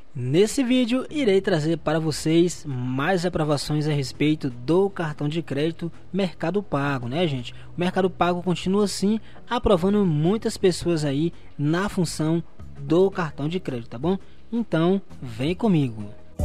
Nesse vídeo irei trazer para vocês mais aprovações a respeito do cartão de crédito Mercado Pago, né, gente? O Mercado Pago continua assim aprovando muitas pessoas aí na função do cartão de crédito, tá bom? Então, vem comigo.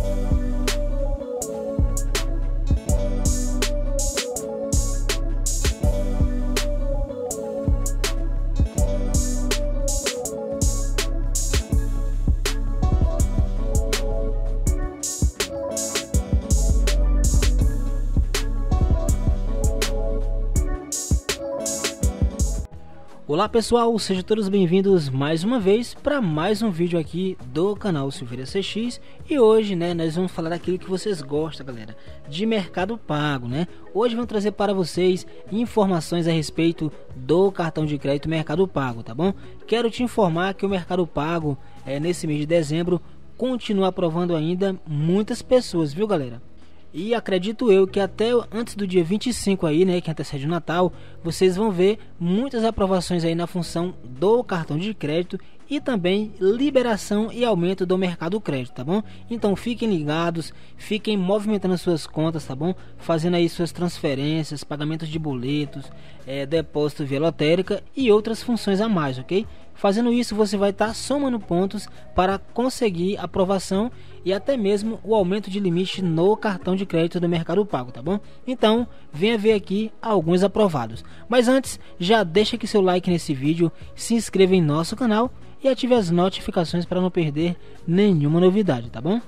Olá pessoal, sejam todos bem-vindos mais uma vez para mais um vídeo aqui do canal Silveira CX. E hoje, né, nós vamos falar daquilo que vocês gostam, galera, de Mercado Pago, né? Hoje vamos trazer para vocês informações a respeito do cartão de crédito Mercado Pago, tá bom? Quero te informar que o Mercado Pago, nesse mês de dezembro, continua aprovando ainda muitas pessoas, viu, galera? E acredito eu que até antes do dia 25 aí, né, que antecede o Natal, vocês vão ver muitas aprovações aí na função do cartão de crédito e também liberação e aumento do mercado crédito, tá bom? Então fiquem ligados, fiquem movimentando suas contas, tá bom? Fazendo aí suas transferências, pagamentos de boletos, depósito via lotérica e outras funções a mais, ok? Fazendo isso, você vai estar somando pontos para conseguir aprovação e até mesmo o aumento de limite no cartão de crédito do Mercado Pago, tá bom? Então, venha ver aqui alguns aprovados. Mas antes, já deixa aqui seu like nesse vídeo, se inscreva em nosso canal e ative as notificações para não perder nenhuma novidade, tá bom?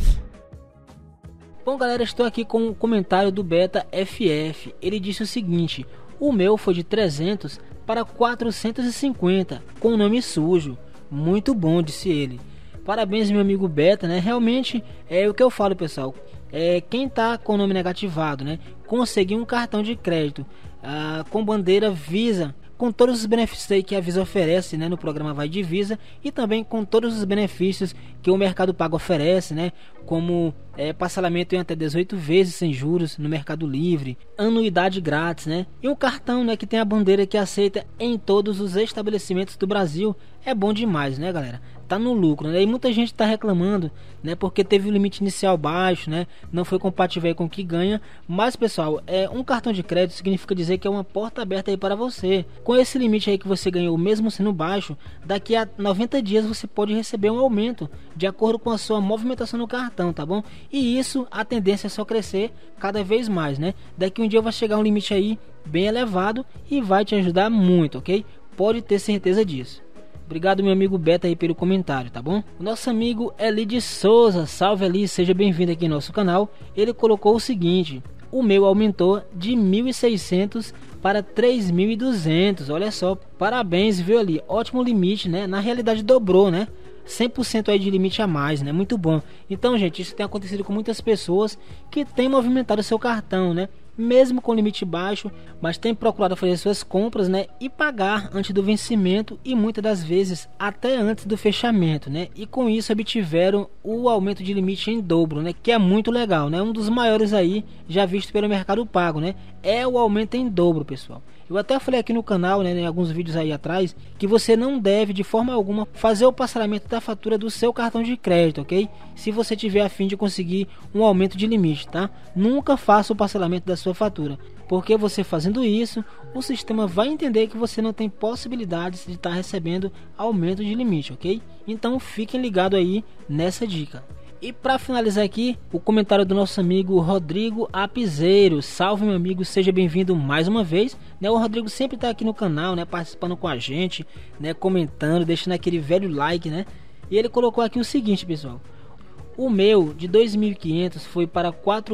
Bom, galera, estou aqui com o comentário do Beta FF. Ele disse o seguinte: o meu foi de 300 para 450 com o nome sujo. Muito bom, disse ele. Parabéns, meu amigo Beta, né? Realmente é o que eu falo, pessoal. Quem tá com o nome negativado, né, conseguir um cartão de crédito com bandeira Visa, com todos os benefícios aí que a Visa oferece, né, no programa Vai de Visa, e também com todos os benefícios que o Mercado Pago oferece, né, como parcelamento em até 18 vezes sem juros no Mercado Livre, anuidade grátis, né, e um cartão, né, que tem a bandeira que aceita em todos os estabelecimentos do Brasil. É bom demais, né, galera? Tá no lucro, né? E muita gente tá reclamando, né, porque teve o limite inicial baixo, né, não foi compatível aí com o que ganha. Mas, pessoal, um cartão de crédito significa dizer que é uma porta aberta aí para você. Com esse limite aí que você ganhou, mesmo sendo baixo, daqui a 90 dias você pode receber um aumento de acordo com a sua movimentação no cartão, tá bom? E isso, a tendência é só crescer cada vez mais, né? Daqui um dia vai chegar um limite aí bem elevado e vai te ajudar muito, ok? Pode ter certeza disso. Obrigado, meu amigo Beta, aí pelo comentário, tá bom? O nosso amigo Eli de Souza, salve Eli, seja bem-vindo aqui no nosso canal. Ele colocou o seguinte: o meu aumentou de 1.600 para 3.200, olha só, parabéns, viu, Eli? Ótimo limite, né? Na realidade dobrou, né? 100% aí de limite a mais, né? Muito bom. Então, gente, isso tem acontecido com muitas pessoas que têm movimentado seu cartão, né, mesmo com limite baixo, mas tem procurado fazer suas compras, né, e pagar antes do vencimento e muitas das vezes até antes do fechamento, né? E com isso obtiveram o aumento de limite em dobro, né, que é muito legal, né? Um dos maiores aí já visto pelo Mercado Pago, né? É o aumento em dobro, pessoal. Eu até falei aqui no canal, né, em alguns vídeos aí atrás, que você não deve de forma alguma fazer o parcelamento da fatura do seu cartão de crédito, ok? Se você tiver a fim de conseguir um aumento de limite, tá? Nunca faça o parcelamento da sua fatura, porque você fazendo isso, o sistema vai entender que você não tem possibilidades de estar recebendo aumento de limite, ok? Então fiquem ligados aí nessa dica. E para finalizar aqui, o comentário do nosso amigo Rodrigo Apizeiro. Salve, meu amigo, seja bem-vindo mais uma vez, né? O Rodrigo sempre está aqui no canal, né, participando com a gente, né, comentando, deixando aquele velho like, né? E ele colocou aqui o seguinte, pessoal: o meu de 2.500 foi para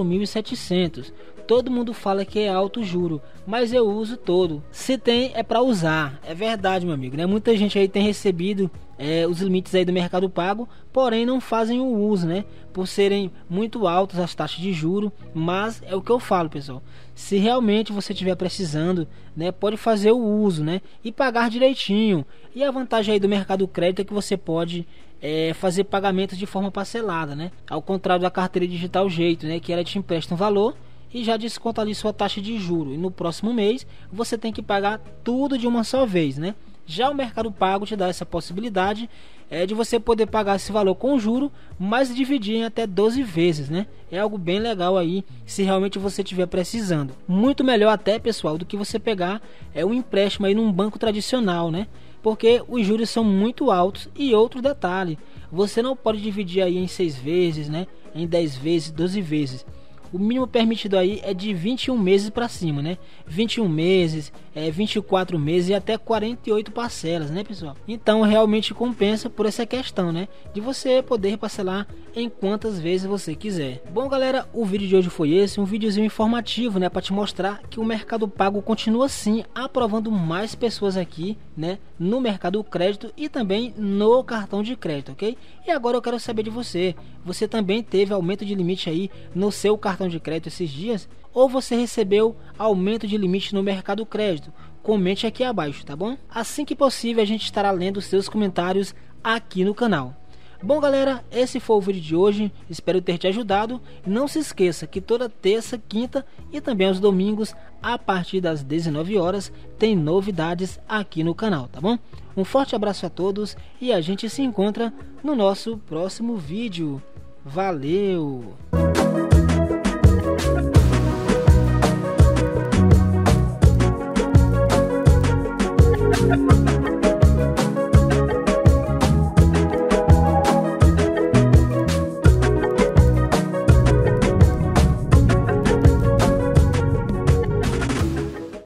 4.700. Todo mundo fala que é alto juro, mas eu uso todo. Se tem, é para usar. É verdade, meu amigo, né? Muita gente aí tem recebido os limites aí do Mercado Pago, porém não fazem o uso, né? Por serem muito altas as taxas de juro. Mas é o que eu falo, pessoal: se realmente você estiver precisando, né, pode fazer o uso, né, e pagar direitinho. E a vantagem aí do Mercado Crédito é que você pode fazer pagamentos de forma parcelada, né? Ao contrário da carteira digital Jeito, né, que ela te empresta um valor e já desconta ali sua taxa de juro, e no próximo mês você tem que pagar tudo de uma só vez, né? Já o Mercado Pago te dá essa possibilidade de você poder pagar esse valor com juro, mas dividir em até 12 vezes, né? É algo bem legal aí, se realmente você estiver precisando. Muito melhor até, pessoal, do que você pegar um empréstimo aí num banco tradicional, né? Porque os juros são muito altos. E outro detalhe, você não pode dividir aí em 6 vezes, né? Em 10 vezes, 12 vezes. O mínimo permitido aí é de 21 meses para cima, né? 21 meses, 24 meses e até 48 parcelas, né, pessoal? Então realmente compensa por essa questão, né? De você poder parcelar em quantas vezes você quiser. Bom, galera, o vídeo de hoje foi esse, um videozinho informativo, né? Para te mostrar que o Mercado Pago continua sim aprovando mais pessoas aqui, né? No Mercado Crédito e também no cartão de crédito, ok? E agora eu quero saber de você. Você também teve aumento de limite aí no seu cartão de crédito esses dias? Ou você recebeu aumento de limite no Mercado Crédito? Comente aqui abaixo, tá bom? Assim que possível a gente estará lendo os seus comentários aqui no canal. Bom, galera, esse foi o vídeo de hoje, espero ter te ajudado. Não se esqueça que toda terça, quinta e também aos domingos, a partir das 19 horas, tem novidades aqui no canal, tá bom? Um forte abraço a todos e a gente se encontra no nosso próximo vídeo. Valeu!